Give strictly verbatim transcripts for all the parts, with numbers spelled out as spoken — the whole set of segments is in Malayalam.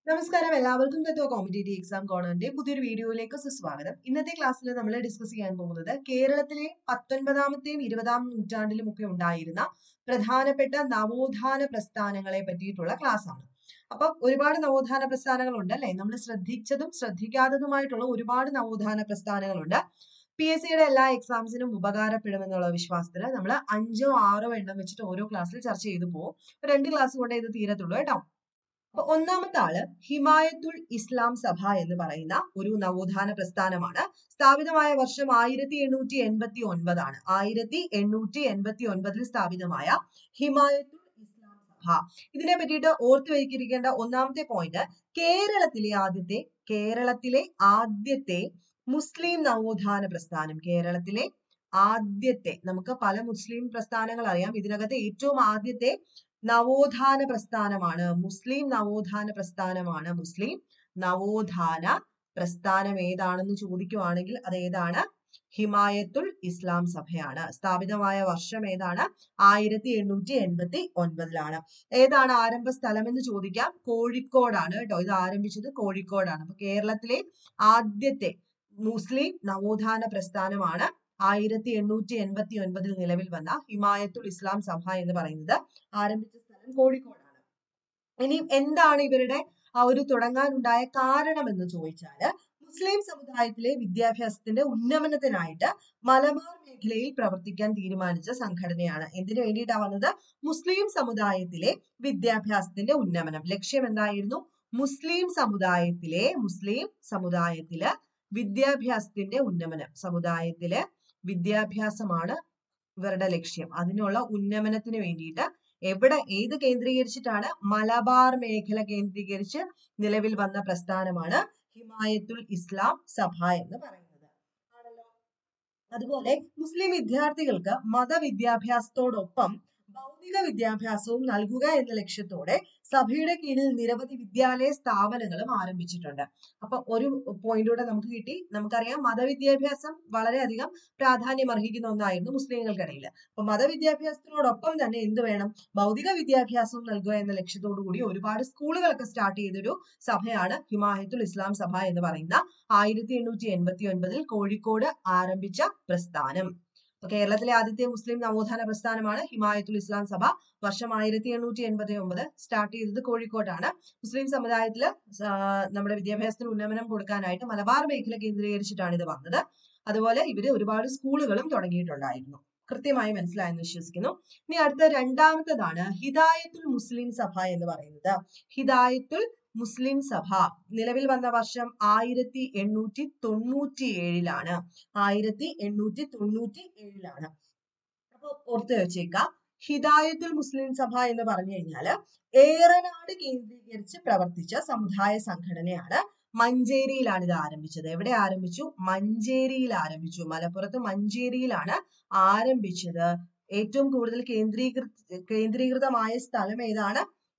നമസ്കാരം, എല്ലാവർക്കും തത്വ കോമ്പറ്റേറ്റീവ് എക്സാം കോർണറിന്റെ പുതിയൊരു വീഡിയോയിലേക്ക് സുസ്വാഗതം. ഇന്നത്തെ ക്ലാസ്സിൽ നമ്മൾ ഡിസ്കസ് ചെയ്യാൻ പോകുന്നത് കേരളത്തിലെ പത്തൊൻപതാമത്തെയും ഇരുപതാം നൂറ്റാണ്ടിലും ഒക്കെ ഉണ്ടായിരുന്ന പ്രധാനപ്പെട്ട നവോത്ഥാന പ്രസ്ഥാനങ്ങളെ പറ്റിയിട്ടുള്ള ക്ലാസ് ആണ്. അപ്പൊ ഒരുപാട് നവോത്ഥാന പ്രസ്ഥാനങ്ങൾ ഉണ്ട് അല്ലെ? നമ്മൾ ശ്രദ്ധിച്ചതും ശ്രദ്ധിക്കാത്തതുമായിട്ടുള്ള ഒരുപാട് നവോത്ഥാന പ്രസ്ഥാനങ്ങളുണ്ട്. പി എസ് സിയുടെ എല്ലാ എക്സാംസിനും ഉപകാരപ്പെടുമെന്നുള്ള വിശ്വാസത്തിൽ നമ്മൾ അഞ്ചോ ആറോ എണ്ണം വെച്ചിട്ട് ഓരോ ക്ലാസ്സിൽ ചർച്ച ചെയ്തു പോകും. രണ്ട് ക്ലാസ് കൊണ്ടേ ഇത് തീരത്തുള്ളൂ കേട്ടോ. അപ്പൊ ഒന്നാമത്തെ ആള് ഹിമായത്തുൽ ഇസ്ലാം സഭ എന്ന് പറയുന്ന ഒരു നവോത്ഥാന പ്രസ്ഥാനമാണ്. സ്ഥാപിതമായ വർഷം ആയിരത്തി എണ്ണൂറ്റി എൺപത്തി ഒൻപതാണ്. ആയിരത്തി എണ്ണൂറ്റി എൺപത്തി ഒൻപതിൽ സ്ഥാപിതമായ ഹിമായത്തുൽ ഇസ്ലാം സഭ. ഇതിനെ പറ്റിയിട്ട് ഓർത്തു വയ്ക്കിരിക്കേണ്ട ഒന്നാമത്തെ പോയിന്റ്, കേരളത്തിലെ ആദ്യത്തെ കേരളത്തിലെ ആദ്യത്തെ മുസ്ലിം നവോത്ഥാന പ്രസ്ഥാനം. കേരളത്തിലെ ആദ്യത്തെ, നമുക്ക് പല മുസ്ലിം പ്രസ്ഥാനങ്ങൾ അറിയാം, ഇതിനകത്ത് ഏറ്റവും ആദ്യത്തെ നവോത്ഥാന പ്രസ്ഥാനമാണ് മുസ്ലിം നവോത്ഥാന പ്രസ്ഥാനമാണ് മുസ്ലിം നവോത്ഥാന പ്രസ്ഥാനം ഏതാണെന്ന് ചോദിക്കുവാണെങ്കിൽ അത് ഏതാണ്? ഹിമായത്തുൽ ഇസ്ലാം സഭയാണ്. സ്ഥാപിതമായ വർഷം ഏതാണ്? ആയിരത്തി എണ്ണൂറ്റി എൺപത്തി ഒൻപതിലാണ്. ഏതാണ് ആരംഭ സ്ഥലം എന്ന് ചോദിക്കാം. കോഴിക്കോടാണ് കേട്ടോ. ഇത് ആരംഭിച്ചത് കോഴിക്കോടാണ്. അപ്പൊ കേരളത്തിലെ ആദ്യത്തെ മുസ്ലിം നവോത്ഥാന പ്രസ്ഥാനമാണ് ആയിരത്തി എണ്ണൂറ്റി എൺപത്തി ഒൻപതിൽ നിലവിൽ വന്ന ഹിമായത്തുൽ ഇസ്ലാം സഭ എന്ന് പറയുന്നത്. ആരംഭിച്ച സ്ഥലം കോഴിക്കോടാണ്. ഇനി എന്താണ് ഇവരുടെ ആ ഒരു തുടങ്ങാനുണ്ടായ കാരണം എന്ന് ചോദിച്ചാല്, മുസ്ലിം സമുദായത്തിലെ വിദ്യാഭ്യാസത്തിന്റെ ഉന്നമനത്തിനായിട്ട് മലബാർ മേഖലയിൽ പ്രവർത്തിക്കാൻ തീരുമാനിച്ച സംഘടനയാണ്. എന്തിനു വേണ്ടിയിട്ടാണ് വന്നത്? മുസ്ലിം സമുദായത്തിലെ വിദ്യാഭ്യാസത്തിന്റെ ഉന്നമനം. ലക്ഷ്യം എന്തായിരുന്നു? മുസ്ലിം സമുദായത്തിലെ മുസ്ലിം സമുദായത്തില് വിദ്യാഭ്യാസത്തിന്റെ ഉന്നമനം. സമുദായത്തിലെ വിദ്യാഭ്യാസമാണ് ഇവരുടെ ലക്ഷ്യം. അതിനുള്ള ഉന്നമനത്തിന് വേണ്ടിയിട്ട് എവിടെ ഏത് കേന്ദ്രീകരിച്ചിട്ടാണ്? മലബാർ മേഖല കേന്ദ്രീകരിച്ച് നിലവിൽ വന്ന പ്രസ്ഥാനമാണ് ഹിമായത്തുൽ ഇസ്ലാം സഭ എന്ന് പറയുന്നത്. ആണല്ലോ. അതുപോലെ മുസ്ലിം വിദ്യാർത്ഥികൾക്ക് മതവിദ്യാഭ്യാസത്തോടൊപ്പം ഭൗതിക വിദ്യാഭ്യാസവും നൽകുക എന്ന ലക്ഷ്യത്തോടെ സഭയുടെ കീഴിൽ നിരവധി വിദ്യാലയ സ്ഥാപനങ്ങളും ആരംഭിച്ചിട്ടുണ്ട്. അപ്പൊ ഒരു പോയിന്റൂടെ നമുക്ക് കിട്ടി. നമുക്കറിയാം മതവിദ്യാഭ്യാസം വളരെയധികം പ്രാധാന്യം അർഹിക്കുന്ന ഒന്നായിരുന്നു മുസ്ലിങ്ങൾക്കിടയിൽ. അപ്പൊ മതവിദ്യാഭ്യാസത്തിനോടൊപ്പം തന്നെ എന്ത് വേണം? ഭൗതിക വിദ്യാഭ്യാസവും നൽകുക എന്ന ലക്ഷ്യത്തോടു കൂടി ഒരുപാട് സ്കൂളുകളൊക്കെ സ്റ്റാർട്ട് ചെയ്തൊരു സഭയാണ് ഹിമായത്തുൽ ഇസ്ലാം സഭ എന്ന് പറയുന്ന ആയിരത്തി എണ്ണൂറ്റി എൺപത്തി ഒൻപതിൽ കോഴിക്കോട് ആരംഭിച്ച പ്രസ്ഥാനം. കേരളത്തിലെ ആദ്യത്തെ മുസ്ലിം നവോത്ഥാന പ്രസ്ഥാനമാണ് ഹിമായത്തുൽ ഇസ്ലാം സഭ. വർഷം ആയിരത്തി എണ്ണൂറ്റി എൺപത്തി ഒമ്പത്. സ്റ്റാർട്ട് ചെയ്തത് കോഴിക്കോട്ടാണ്. മുസ്ലിം സമുദായത്തില് നമ്മുടെ വിദ്യാഭ്യാസത്തിന് ഉന്നമനം കൊടുക്കാനായിട്ട് മലബാർ മേഖല കേന്ദ്രീകരിച്ചിട്ടാണ് ഇത് വന്നത്. അതുപോലെ ഇവര് ഒരുപാട് സ്കൂളുകളും തുടങ്ങിയിട്ടുണ്ടായിരുന്നു. കൃത്യമായി മനസ്സിലായെന്ന് വിശ്വസിക്കുന്നു. ഇനി അടുത്ത രണ്ടാമത്തതാണ് ഹിദായത്തുൽ മുസ്ലിം സഭ എന്ന് പറയുന്നത്. ഹിദായത്തുൽ മുസ്ലിം സഭ നിലവിൽ വന്ന വർഷം ആയിരത്തി എണ്ണൂറ്റി തൊണ്ണൂറ്റി ഏഴിലാണ്. ആയിരത്തി എണ്ണൂറ്റി തൊണ്ണൂറ്റി ഏഴിലാണ്. അപ്പൊ ഓർത്ത് വെച്ചേക്കാം, ഹിദായത്തുൽ മുസ്ലിം സഭ എന്ന് പറഞ്ഞു കഴിഞ്ഞാല് ഏറനാട് കേന്ദ്രീകരിച്ച് പ്രവർത്തിച്ച സമുദായ സംഘടനയാണ്. മഞ്ചേരിയിലാണ് ഇത് ആരംഭിച്ചത്. എവിടെ ആരംഭിച്ചു? മഞ്ചേരിയിൽ ആരംഭിച്ചു. മലപ്പുറത്ത് മഞ്ചേരിയിലാണ് ആരംഭിച്ചത്. ഏറ്റവും കൂടുതൽ കേന്ദ്രീകൃത കേന്ദ്രീകൃതമായ സ്ഥലം ഏതാണ്?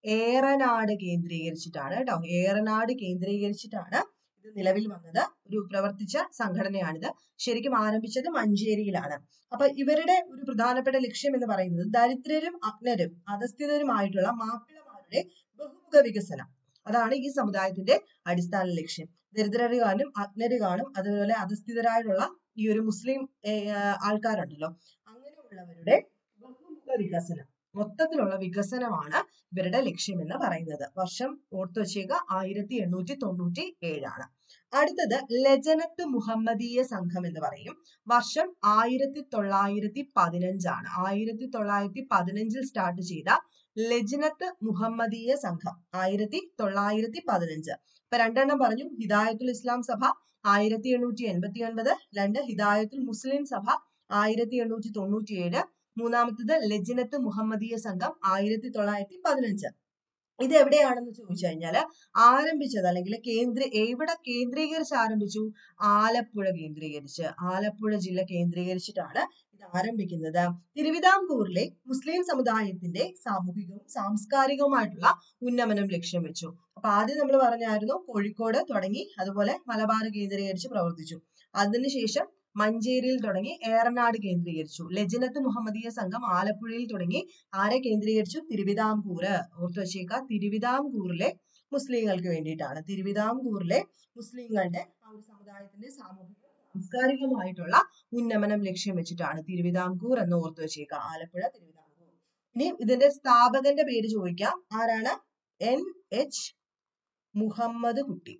ഏറനാട് കേന്ദ്രീകരിച്ചിട്ടാണ് കേട്ടോ. ഏറനാട് കേന്ദ്രീകരിച്ചിട്ടാണ് ഇത് നിലവിൽ വന്നത്. ഒരു പ്രവർത്തിച്ച സംഘടനയാണിത്. ശരിക്കും ആരംഭിച്ചത് മഞ്ചേരിയിലാണ്. അപ്പൊ ഇവരുടെ ഒരു പ്രധാനപ്പെട്ട ലക്ഷ്യം എന്ന് പറയുന്നത് ദരിദ്രരും അജ്ഞരും അധസ്ഥിതരുമായിട്ടുള്ള മാപ്പിളമാരുടെ ബഹുമുഖ വികസനം. അതാണ് ഈ സമുദായത്തിന്റെ അടിസ്ഥാന ലക്ഷ്യം. ദരിദ്രര് കാണും, അജ്ഞര് കാണും, അതുപോലെ അധസ്ഥിതരായിട്ടുള്ള ഈ ഒരു മുസ്ലിം ആൾക്കാരുണ്ടല്ലോ, അങ്ങനെയുള്ളവരുടെ ബഹുമുഖ വികസനം, മൊത്തത്തിലുള്ള വികസനമാണ് ഇവരുടെ ലക്ഷ്യം എന്ന് പറയുന്നത്. വർഷം ഓർത്തു വെച്ചേക്കുക, ആയിരത്തി എണ്ണൂറ്റി തൊണ്ണൂറ്റി ഏഴാണ്. അടുത്തത് ലജനത്ത് മുഹമ്മദീയ സംഘം എന്ന് പറയും. വർഷം ആയിരത്തി തൊള്ളായിരത്തി പതിനഞ്ചാണ്. ആയിരത്തി തൊള്ളായിരത്തി പതിനഞ്ചിൽ സ്റ്റാർട്ട് ചെയ്ത ലജനത്ത് മുഹമ്മദീയ സംഘം ആയിരത്തി തൊള്ളായിരത്തി പതിനഞ്ച്. ഇപ്പൊ രണ്ടെണ്ണം പറഞ്ഞു. ഹിദായത്തുൽ ഇസ്ലാം സഭ ആയിരത്തി എണ്ണൂറ്റി എൺപത്തി ഒൻപത്, രണ്ട് ഹിദായത്തുൽ മുസ്ലിം സഭ ആയിരത്തി എണ്ണൂറ്റി തൊണ്ണൂറ്റി ഏഴ്, മൂന്നാമത്തത് ലജനത്ത് മുഹമ്മദീയ സംഘം ആയിരത്തി തൊള്ളായിരത്തി പതിനഞ്ച്. ഇത് എവിടെയാണെന്ന് ചോദിച്ചു കഴിഞ്ഞാല് ആരംഭിച്ചത് അല്ലെങ്കിൽ കേന്ദ്ര എവിടെ കേന്ദ്രീകരിച്ച് ആരംഭിച്ചു? ആലപ്പുഴ കേന്ദ്രീകരിച്ച്. ആലപ്പുഴ ജില്ല കേന്ദ്രീകരിച്ചിട്ടാണ് ഇത് ആരംഭിക്കുന്നത്. തിരുവിതാംകൂറിലെ മുസ്ലിം സമുദായത്തിന്റെ സാമൂഹികവും സാംസ്കാരികവുമായിട്ടുള്ള ഉന്നമനം ലക്ഷ്യം വെച്ചു. അപ്പൊ ആദ്യം നമ്മൾ പറഞ്ഞായിരുന്നു കോഴിക്കോട് തുടങ്ങി, അതുപോലെ മലബാർ കേന്ദ്രീകരിച്ച് പ്രവർത്തിച്ചു. അതിനുശേഷം മഞ്ചേരിയിൽ തുടങ്ങി ഏറനാട് കേന്ദ്രീകരിച്ചു. ലജനത്ത് മുഹമ്മദീയ സംഘം ആലപ്പുഴയിൽ തുടങ്ങി ആരെ കേന്ദ്രീകരിച്ചു? തിരുവിതാംകൂർ. ഓർത്തു വെച്ചേക്ക, തിരുവിതാംകൂറിലെ മുസ്ലിങ്ങൾക്ക് വേണ്ടിയിട്ടാണ്. തിരുവിതാംകൂറിലെ മുസ്ലിങ്ങളുടെ ആ ഒരു സമുദായത്തിന്റെ സാമൂഹിക സാംസ്കാരികമായിട്ടുള്ള ഉന്നമനം ലക്ഷ്യം വെച്ചിട്ടാണ്. തിരുവിതാംകൂർ എന്ന് ഓർത്തു വെച്ചേക്കുക. ആലപ്പുഴ തിരുവിതാംകൂർ. ഇനി ഇതിന്റെ സ്ഥാപകന്റെ പേര് ചോദിക്കാം. ആരാണ്? എൻ എച്ച് മുഹമ്മദ് കുട്ടി.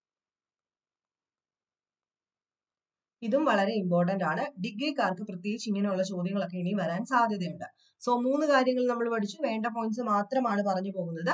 ഇതും വളരെ ഇമ്പോർട്ടന്റ് ആണ്. ഡിഗ്രിക്കാർക്ക് പ്രത്യേകിച്ച് ഇങ്ങനെയുള്ള ചോദ്യങ്ങളൊക്കെ ഇനി വരാൻ സാധ്യതയുണ്ട്. സോ മൂന്ന് കാര്യങ്ങൾ നമ്മൾ പഠിച്ചു. വേണ്ട പോയിന്റ്സ് മാത്രമാണ് പറഞ്ഞു പോകുന്നത്.